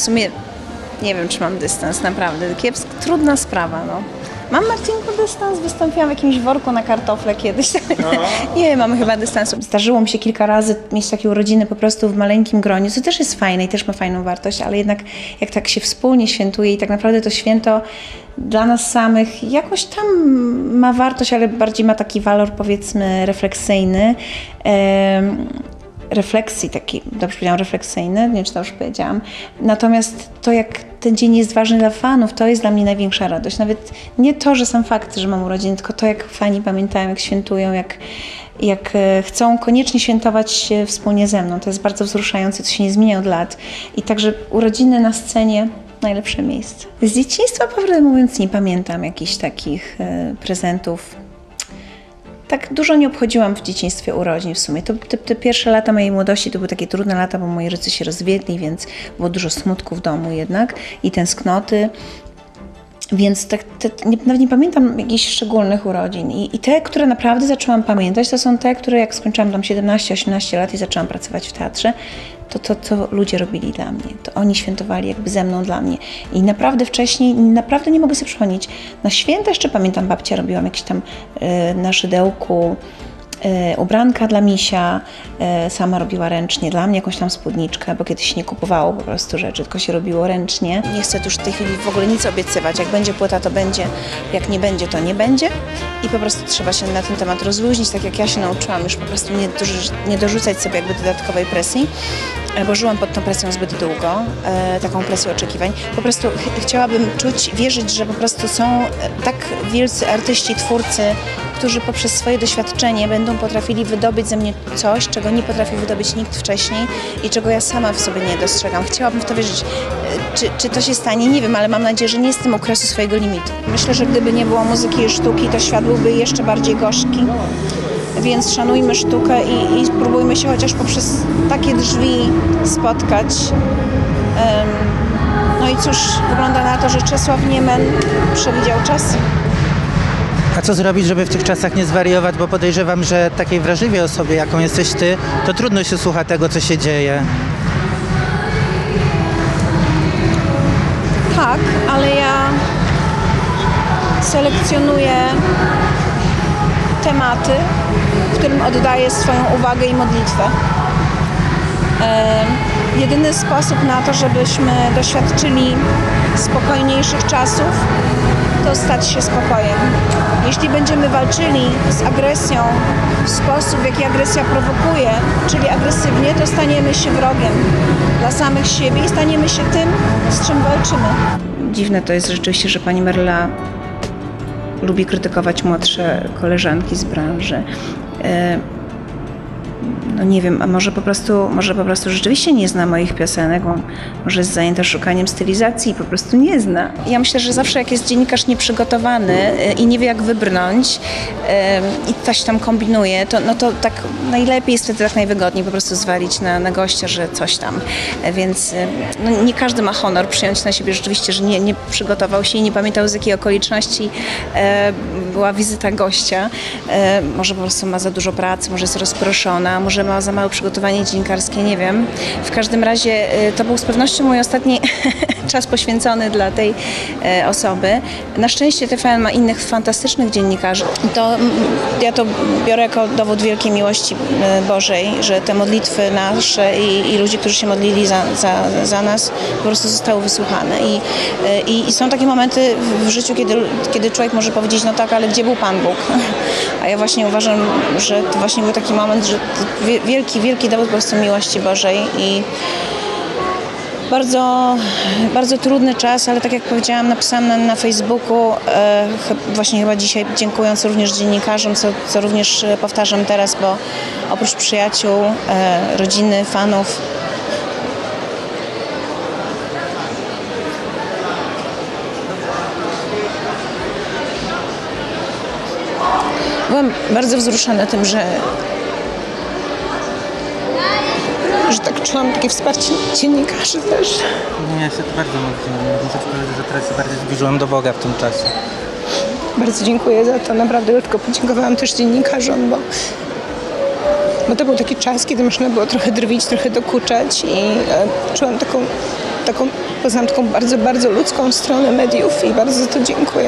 sumie nie wiem, czy mam dystans, naprawdę. Trudna sprawa, no. Mam, Marcinku, dystans, wystąpiłam w jakimś worku na kartofle kiedyś. Nie, mamy chyba dystansu. Zdarzyło mi się kilka razy mieć takie urodziny po prostu w maleńkim gronie, co też jest fajne i też ma fajną wartość, ale jednak jak tak się wspólnie świętuje i tak naprawdę to święto dla nas samych jakoś tam ma wartość, ale bardziej ma taki walor, powiedzmy, refleksyjny. Refleksji taki, dobrze powiedziałam, refleksyjny, nie wiem, czy to już powiedziałam. Natomiast to, jak ten dzień jest ważny dla fanów, to jest dla mnie największa radość. Nawet nie to, że sam fakt, że mam urodziny, tylko to, jak fani pamiętają, jak świętują, jak chcą koniecznie świętować wspólnie ze mną. To jest bardzo wzruszające, to się nie zmienia od lat. I także urodziny na scenie, najlepsze miejsce. Z dzieciństwa, prawdę mówiąc, nie pamiętam jakichś takich prezentów. Tak dużo nie obchodziłam w dzieciństwie urodzin w sumie. Te pierwsze lata mojej młodości to były takie trudne lata, bo moi rodzice się rozwiedli, więc było dużo smutku w domu jednak i tęsknoty. Więc nawet nie pamiętam jakichś szczególnych urodzin. I te, które naprawdę zaczęłam pamiętać, to są te, które jak skończyłam tam 17-18 lat i zaczęłam pracować w teatrze, to co ludzie robili dla mnie. To oni świętowali jakby ze mną dla mnie. I naprawdę wcześniej, naprawdę nie mogę sobie przypomnieć. Na święta jeszcze pamiętam, babcia robiłam jakieś tam na szydełku ubranka dla misia, sama robiła ręcznie dla mnie jakąś tam spódniczkę, bo kiedyś nie kupowało po prostu rzeczy, tylko się robiło ręcznie. Nie chcę tu już w tej chwili w ogóle nic obiecywać. Jak będzie płyta, to będzie, jak nie będzie, to nie będzie. I po prostu trzeba się na ten temat rozluźnić, tak jak ja się nauczyłam, już po prostu nie dorzucać sobie jakby dodatkowej presji, bo żyłam pod tą presją zbyt długo, taką presją oczekiwań. Po prostu chciałabym wierzyć, że po prostu są tak wielcy artyści, twórcy, którzy poprzez swoje doświadczenie będą potrafili wydobyć ze mnie coś, czego nie potrafił wydobyć nikt wcześniej i czego ja sama w sobie nie dostrzegam. Chciałabym w to wierzyć. Czy to się stanie? Nie wiem, ale mam nadzieję, że nie jestem u kresu swojego limitu. Myślę, że gdyby nie było muzyki i sztuki, to świat byłby jeszcze bardziej gorzki. Więc szanujmy sztukę i spróbujmy się chociaż poprzez takie drzwi spotkać. No i cóż, wygląda na to, że Czesław Niemen przewidział czas. A co zrobić, żeby w tych czasach nie zwariować? Bo podejrzewam, że takiej wrażliwej osobie, jaką jesteś ty, to trudno się słucha tego, co się dzieje. Tak, ale ja selekcjonuję tematy, którym oddaję swoją uwagę i modlitwę. Jedyny sposób na to, żebyśmy doświadczyli spokojniejszych czasów, to stać się spokojem. Jeśli będziemy walczyli z agresją w sposób, w jaki agresja prowokuje, czyli agresywnie, to staniemy się wrogiem dla samych siebie i staniemy się tym, z czym walczymy. Dziwne to jest rzeczywiście, że pani Maryla lubi krytykować młodsze koleżanki z branży. No nie wiem, a może po prostu rzeczywiście nie zna moich piosenek, bo może jest zajęta szukaniem stylizacji i po prostu nie zna. Ja myślę, że zawsze jak jest dziennikarz nieprzygotowany i nie wie jak wybrnąć i coś tam kombinuje, to tak najlepiej jest wtedy tak najwygodniej po prostu zwalić na gościa, że coś tam. Więc no, nie każdy ma honor przyjąć na siebie rzeczywiście, że nie przygotował się i nie pamiętał z jakiej okoliczności była wizyta gościa. Może po prostu ma za dużo pracy, może jest rozproszona, może ma za małe przygotowanie dziennikarskie, nie wiem. W każdym razie to był z pewnością mój ostatni czas poświęcony dla tej osoby. Na szczęście TVN ma innych fantastycznych dziennikarzy. Ja to biorę jako dowód wielkiej miłości Bożej, że te modlitwy nasze i ludzi, którzy się modlili za nas, po prostu zostały wysłuchane. I są takie momenty w życiu, kiedy człowiek może powiedzieć, no tak, ale gdzie był Pan Bóg? A ja właśnie uważam, że to właśnie był taki moment, że wielki, wielki dowód po prostu miłości Bożej i bardzo, bardzo trudny czas, ale tak jak powiedziałam, napisałam na Facebooku, właśnie chyba dzisiaj dziękując również dziennikarzom, co również powtarzam teraz, bo oprócz przyjaciół, rodziny, fanów, byłam bardzo wzruszona tym, że tak czułam takie wsparcie dziennikarzy też. Ja się to bardzo modliłem. Muszę powiedzieć, że teraz się bardziej zbliżyłam do Boga w tym czasie. Bardzo dziękuję za to. Naprawdę tylko podziękowałam też dziennikarzom, bo to był taki czas, kiedy można było trochę drwić, trochę dokuczać i czułam taką poznałam taką bardzo, bardzo ludzką stronę mediów i bardzo za to dziękuję.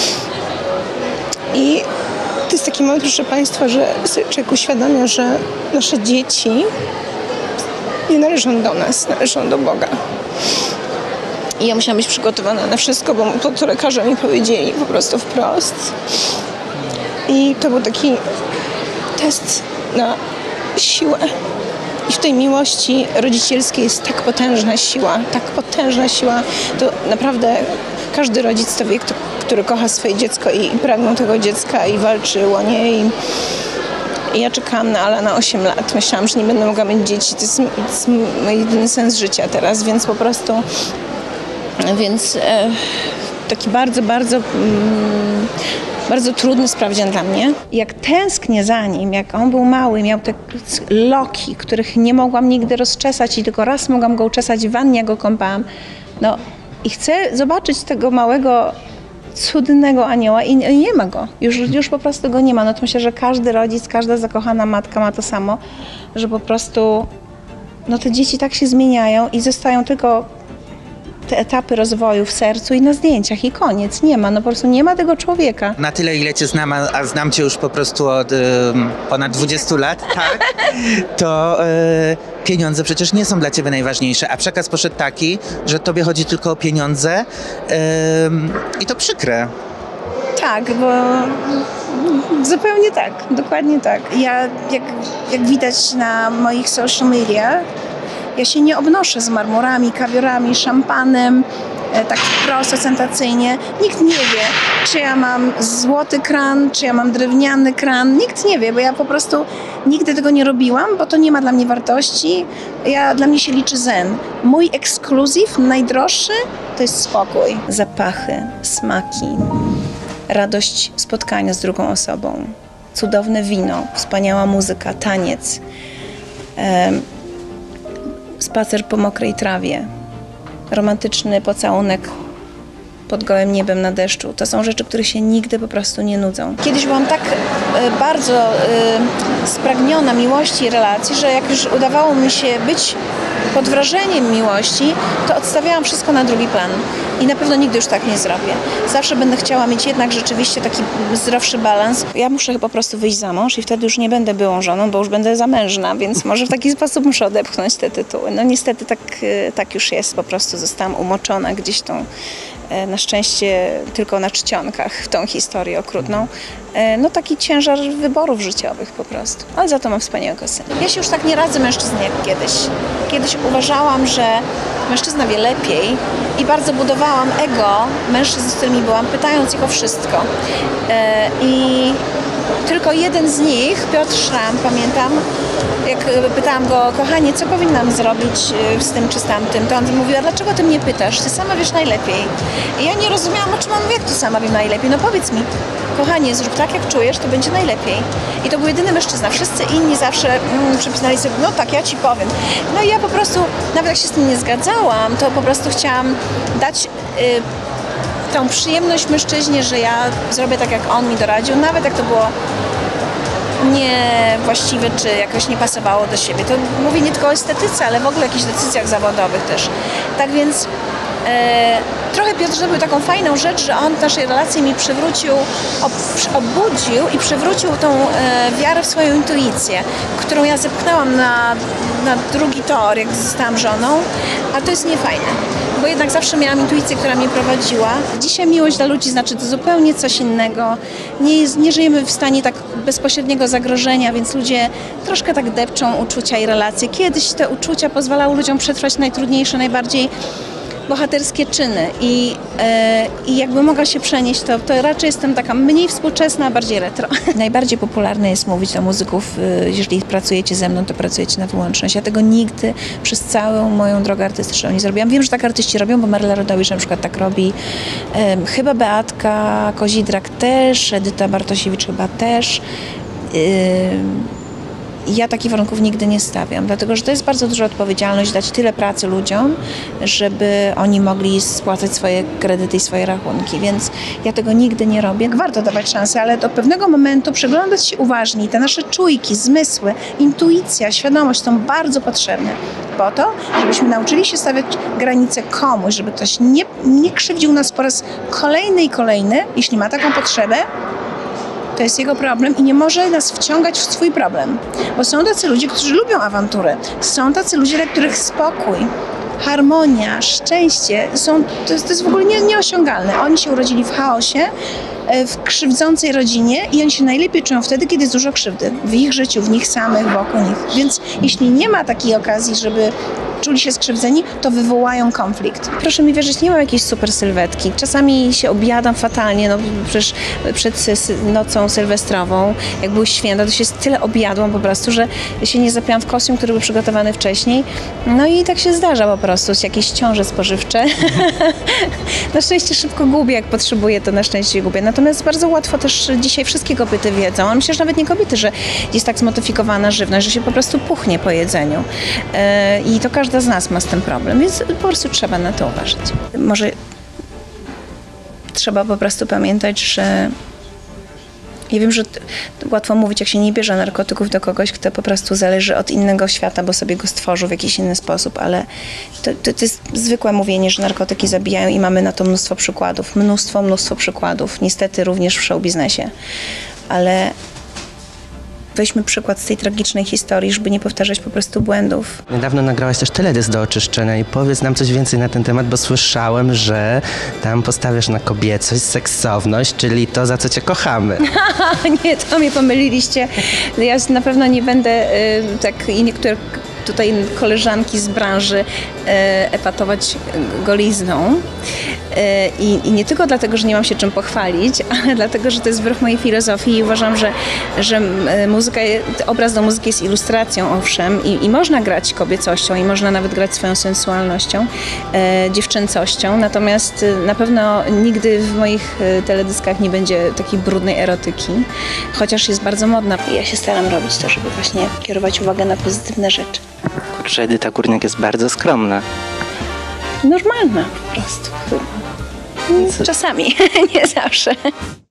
I to jest taki moment, proszę Państwa, że sobie człowiek uświadamia, że nasze dzieci nie należą do nas, należą do Boga. I ja musiałam być przygotowana na wszystko, bo to lekarze mi powiedzieli po prostu wprost. I to był taki test na siłę. I w tej miłości rodzicielskiej jest tak potężna siła. To naprawdę każdy rodzic to wie, który kocha swoje dziecko i pragną tego dziecka i walczy o nie. I ja czekałam na Alana 8 lat. Myślałam, że nie będę mogła mieć dzieci. To jest mój jedyny sens życia teraz, więc po prostu... taki bardzo, bardzo... bardzo trudny sprawdzian dla mnie. Jak tęsknię za nim, jak on był mały, miał te loki, których nie mogłam nigdy rozczesać i tylko raz mogłam go uczesać w wannie, jak go kąpałam. No i chcę zobaczyć tego małego, cudnego anioła i nie ma go. Już po prostu go nie ma. No to myślę, że każdy rodzic, każda zakochana matka ma to samo, że po prostu no te dzieci tak się zmieniają i zostają tylko te etapy rozwoju w sercu i na zdjęciach i koniec. Nie ma, no po prostu nie ma tego człowieka. Na tyle, ile cię znam, a znam cię już po prostu od ponad 20 lat, tak, to pieniądze przecież nie są dla ciebie najważniejsze, a przekaz poszedł taki, że tobie chodzi tylko o pieniądze i to przykre. Tak, bo zupełnie tak, dokładnie tak. Ja, jak widać na moich social media, ja się nie obnoszę z marmurami, kawiorami, szampanem, tak wprost, ostentacyjnie. Nikt nie wie, czy ja mam złoty kran, czy ja mam drewniany kran. Nikt nie wie, bo ja po prostu nigdy tego nie robiłam, bo to nie ma dla mnie wartości. Dla mnie się liczy zen. Mój ekskluzyw, najdroższy, to jest spokój. Zapachy, smaki, radość spotkania z drugą osobą, cudowne wino, wspaniała muzyka, taniec, spacer po mokrej trawie, romantyczny pocałunek pod gołym niebem na deszczu. To są rzeczy, które się nigdy po prostu nie nudzą. Kiedyś byłam tak bardzo spragniona miłości i relacji, że jak już udawało mi się być pod wrażeniem miłości, to odstawiałam wszystko na drugi plan. I na pewno nigdy już tak nie zrobię. Zawsze będę chciała mieć jednak rzeczywiście taki zdrowszy balans. Ja muszę po prostu wyjść za mąż i wtedy już nie będę byłą żoną, bo już będę zamężna, więc może w taki sposób muszę odepchnąć te tytuły. No niestety tak już jest. Po prostu zostałam umoczona gdzieś tą, na szczęście tylko na czcionkach, w tą historię okrutną. No taki ciężar wyborów życiowych po prostu. Ale za to mam wspaniałego syna. Ja się już tak nie radzę mężczyzn jak kiedyś. Kiedyś uważałam, że mężczyzna wie lepiej i bardzo budowałam ego mężczyzn, z którymi byłam, pytając ich o wszystko. I tylko jeden z nich, Piotr Szram, pamiętam, jak pytałam go, kochanie, co powinnam zrobić z tym czy z tamtym, to on mówił, a dlaczego ty mnie pytasz? Ty sama wiesz najlepiej. I ja nie rozumiałam, o czym on mówi, jak to sama wiem najlepiej. No powiedz mi, kochanie, zrób tak, jak czujesz, to będzie najlepiej. I to był jedyny mężczyzna. Wszyscy inni zawsze przypisali sobie, no tak, ja ci powiem. No i ja po prostu, nawet jak się z tym nie zgadzałam, to po prostu chciałam dać tą przyjemność mężczyźnie, że ja zrobię tak, jak on mi doradził, nawet jak to było niewłaściwe, czy jakoś nie pasowało do siebie. To mówię nie tylko o estetyce, ale w ogóle o jakichś decyzjach zawodowych też. Tak więc trochę Piotr zrobił taką fajną rzecz, że on w naszej relacji mi przywrócił, obudził i przywrócił tą wiarę w swoją intuicję, którą ja zepchnęłam na drugi tor, jak zostałam żoną, a to jest niefajne, bo jednak zawsze miałam intuicję, która mnie prowadziła. Dzisiaj miłość dla ludzi znaczy to zupełnie coś innego. Nie żyjemy w stanie tak bezpośredniego zagrożenia, więc ludzie troszkę tak depczą uczucia i relacje. Kiedyś te uczucia pozwalały ludziom przetrwać najtrudniejsze, najbardziej bohaterskie czyny i jakby mogła się przenieść, to raczej jestem taka mniej współczesna, a bardziej retro. Najbardziej popularne jest mówić do muzyków, jeżeli pracujecie ze mną, to pracujecie na wyłączność. Ja tego nigdy przez całą moją drogę artystyczną nie zrobiłam. Wiem, że tak artyści robią, bo Maryla Rodowicz na przykład tak robi. Chyba Beatka Kozidrak też, Edyta Bartosiewicz chyba też. Ja takich warunków nigdy nie stawiam, dlatego że to jest bardzo duża odpowiedzialność dać tyle pracy ludziom, żeby oni mogli spłacać swoje kredyty i swoje rachunki, więc ja tego nigdy nie robię. Warto dawać szansę, ale do pewnego momentu przyglądać się uważniej. Te nasze czujki, zmysły, intuicja, świadomość są bardzo potrzebne po to, żebyśmy nauczyli się stawiać granicę komuś, żeby ktoś nie krzywdził nas po raz kolejny i kolejny, jeśli ma taką potrzebę, to jest jego problem i nie może nas wciągać w swój problem. Bo są tacy ludzie, którzy lubią awantury. Są tacy ludzie, dla których spokój, harmonia, szczęście to jest w ogóle nieosiągalne. Oni się urodzili w chaosie, w krzywdzącej rodzinie i oni się najlepiej czują wtedy, kiedy jest dużo krzywdy w ich życiu, w nich samych, wokół nich. Więc jeśli nie ma takiej okazji, żeby czuli się skrzywdzeni, to wywołają konflikt. Proszę mi wierzyć, nie mam jakiejś super sylwetki. Czasami się objadam fatalnie, no przecież przed nocą sylwestrową, jak były święta, to się tyle objadłam po prostu, że się nie zapiłam w kostium, który był przygotowany wcześniej. No i tak się zdarza po prostu, jakieś ciąże spożywcze. Na szczęście szybko gubię, jak potrzebuję, to na szczęście gubię. Natomiast bardzo łatwo też dzisiaj wszystkie kobiety wiedzą, a myślę, że nawet nie kobiety, że jest tak zmodyfikowana żywność, że się po prostu puchnie po jedzeniu. I to każda z nas ma z tym problem, więc po prostu trzeba na to uważać. Może trzeba po prostu pamiętać, że ja wiem, że łatwo mówić, jak się nie bierze narkotyków do kogoś, kto po prostu zależy od innego świata, bo sobie go stworzył w jakiś inny sposób, ale to jest zwykłe mówienie, że narkotyki zabijają i mamy na to mnóstwo przykładów. Mnóstwo przykładów. Niestety również w show biznesie. Ale weźmy przykład z tej tragicznej historii, żeby nie powtarzać po prostu błędów. Niedawno nagrałaś też teledysk do oczyszczenia i powiedz nam coś więcej na ten temat, bo słyszałem, że tam postawiasz na kobiecość, seksowność, czyli to, za co cię kochamy. Nie, to mnie pomyliliście. Ja na pewno nie będę tak i niektóre tutaj koleżanki z branży epatować golizną. I nie tylko dlatego, że nie mam się czym pochwalić, ale dlatego, że to jest wbrew mojej filozofii i uważam, że muzyka, obraz do muzyki jest ilustracją, owszem, i można grać kobiecością i można nawet grać swoją sensualnością, dziewczęcością, natomiast na pewno nigdy w moich teledyskach nie będzie takiej brudnej erotyki, chociaż jest bardzo modna. Ja się staram robić to, żeby właśnie kierować uwagę na pozytywne rzeczy. Kurczę, Edyta Górniak jest bardzo skromna. Normalna po prostu chyba. Czasami, nie zawsze.